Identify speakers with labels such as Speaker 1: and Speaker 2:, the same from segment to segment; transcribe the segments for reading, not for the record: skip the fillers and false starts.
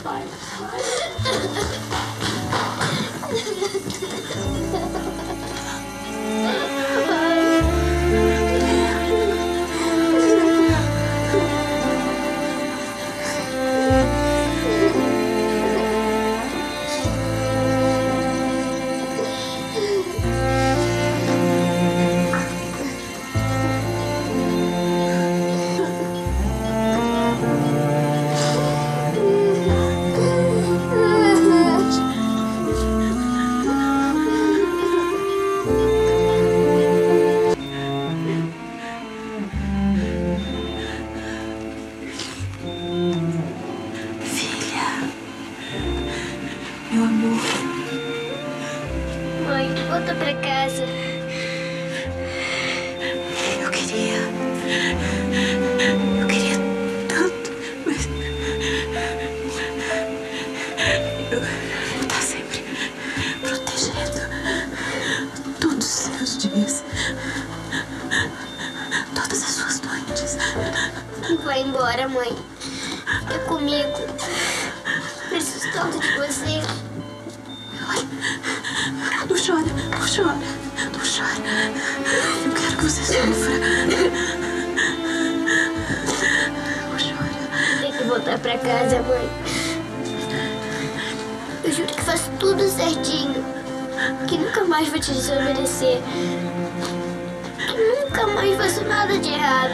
Speaker 1: pai.
Speaker 2: Meu amor.
Speaker 3: Mãe, volta pra casa.
Speaker 2: Eu queria tanto, mas eu vou estar sempre protegendo todos os seus dias, todas as suas noites.
Speaker 3: Não vai embora, mãe. Fica comigo. Preciso tanto de você.
Speaker 2: Não chora, não chora, não chora. Eu quero que você sofra. Não chora.
Speaker 3: Tem que voltar pra casa, mãe. Eu juro que faço tudo certinho. Que nunca mais vou te desobedecer. Que nunca mais faço nada de errado.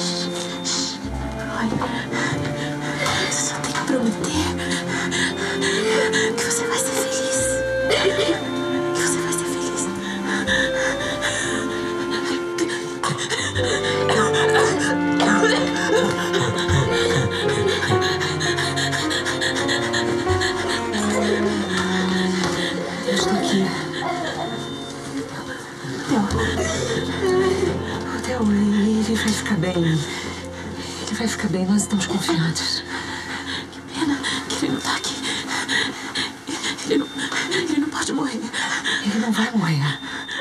Speaker 2: Olha, você só tem que prometer que você vai ser feliz. Que você vai ser feliz. Eu estou aqui. O Theo, ele vai ficar bem. Ele vai ficar bem, nós estamos confiantes. Que pena que ele não está aqui. Ele não pode morrer. Ele não vai morrer.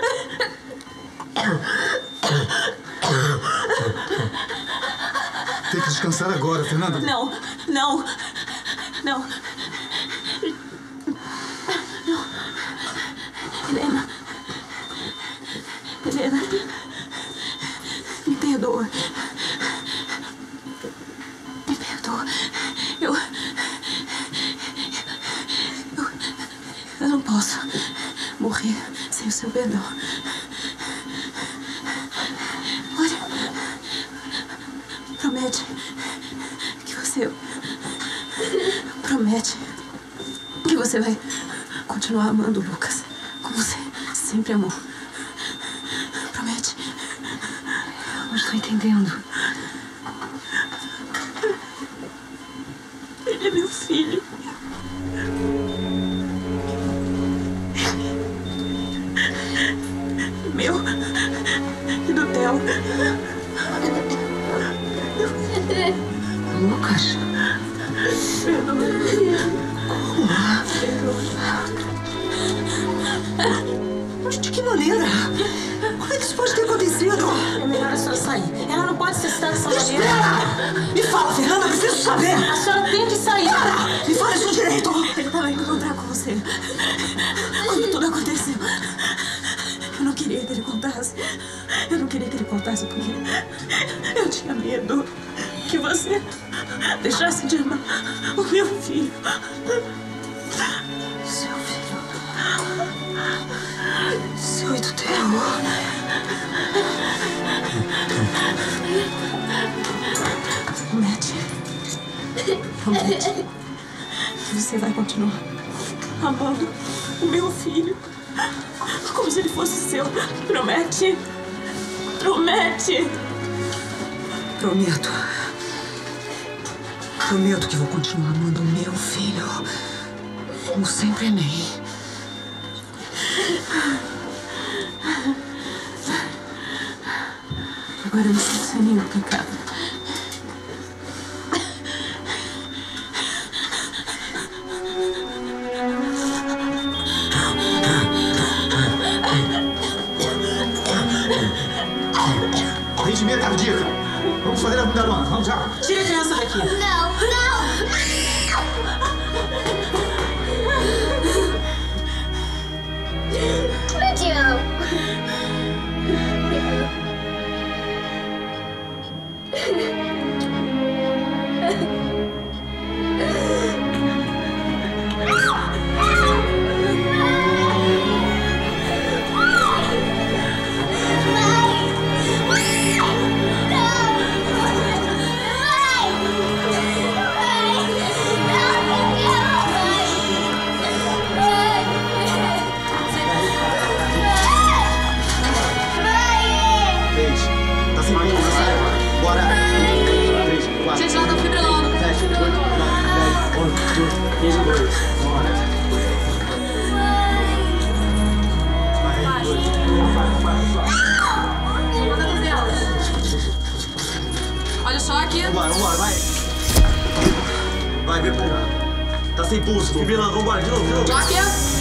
Speaker 4: Tem que descansar agora, Fernanda.
Speaker 2: Não, não, não. Não. Helena. Helena. Me perdoa. Me perdoa. Eu não posso morrer sem o seu perdão. Olha, promete que você... Promete que você vai continuar amando o Lucas como você sempre amou. Promete.
Speaker 1: Eu não estou entendendo.
Speaker 2: Ele é meu filho. Meu e do Theo.
Speaker 1: Lucas?
Speaker 2: Mas de que maneira? Como é que isso pode ter acontecido?
Speaker 5: É melhor a senhora sair. Ela não pode se estar dessa maneira.
Speaker 2: Espera! Me fala, Fernanda, eu preciso saber!
Speaker 5: A senhora tem que sair.
Speaker 2: Para! Me fala isso direito! Ele estava indo encontrar com você. Quando tudo aconteceu, eu não queria que ele contasse. Eu não queria que ele contasse porque eu tinha medo que você deixasse de amar o meu filho.
Speaker 1: Seu filho? Seu e do Theo?
Speaker 2: Promete que você vai continuar amando o meu filho como se ele fosse seu. Promete. Promete.
Speaker 1: Prometo. Prometo que vou continuar amando o meu filho como sempre amei.
Speaker 2: Agora eu me sinto sem nenhum pecado.
Speaker 4: Arritmia cardíaca. Vamos fazer a bunda, vamos já.
Speaker 5: Tira a criança daqui.
Speaker 3: Não, não!
Speaker 4: 15-2. Bora.
Speaker 5: Olha só aqui.
Speaker 6: Vambora, vai. Vai, vê, pô. Tá sem pulso, fibrilando, vambora, de novo.
Speaker 5: Aqui.